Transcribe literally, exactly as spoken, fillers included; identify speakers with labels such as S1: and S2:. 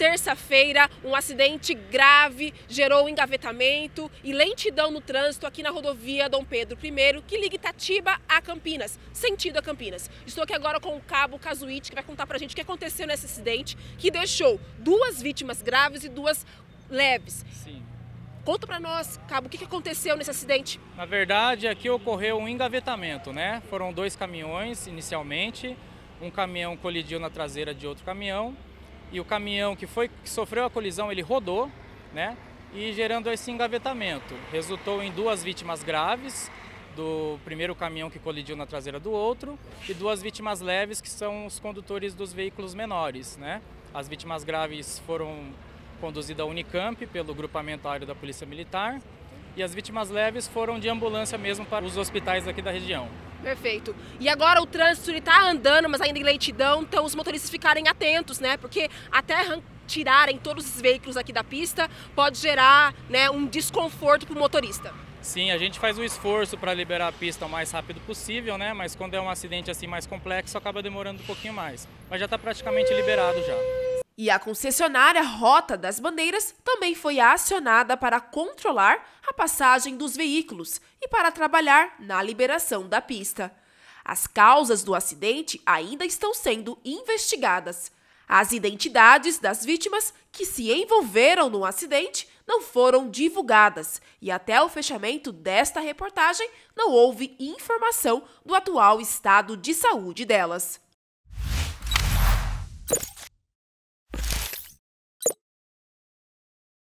S1: terça-feira, um acidente grave gerou engavetamento e lentidão no trânsito aqui na rodovia Dom Pedro I, que liga Itatiba a Campinas, sentido a Campinas. Estou aqui agora com o cabo Casuíti, que vai contar pra gente o que aconteceu nesse acidente, que deixou duas vítimas graves e duas leves.
S2: Sim.
S1: Conta pra nós, cabo, o que aconteceu nesse acidente?
S2: Na verdade, aqui ocorreu um engavetamento, né? Foram dois caminhões inicialmente, um caminhão colidiu na traseira de outro caminhão, e o caminhão que, foi, que sofreu a colisão, ele rodou, né? E gerando esse engavetamento. Resultou em duas vítimas graves, do primeiro caminhão que colidiu na traseira do outro, e duas vítimas leves, que são os condutores dos veículos menores, né? As vítimas graves foram conduzidas à Unicamp pelo grupamento aéreo da Polícia Militar, e as vítimas leves foram de ambulância mesmo para os hospitais aqui da região.
S1: Perfeito. E agora o trânsito está andando, mas ainda em lentidão, então os motoristas ficarem atentos, né? Porque até tirarem todos os veículos aqui da pista pode gerar, né, um desconforto para o motorista.
S2: Sim, a gente faz o esforço para liberar a pista o mais rápido possível, né? Mas quando é um acidente assim mais complexo, acaba demorando um pouquinho mais. Mas já está praticamente liberado já.
S1: E a concessionária Rota das Bandeiras também foi acionada para controlar a passagem dos veículos e para trabalhar na liberação da pista. As causas do acidente ainda estão sendo investigadas. As identidades das vítimas que se envolveram no acidente não foram divulgadas e até o fechamento desta reportagem não houve informação do atual estado de saúde delas.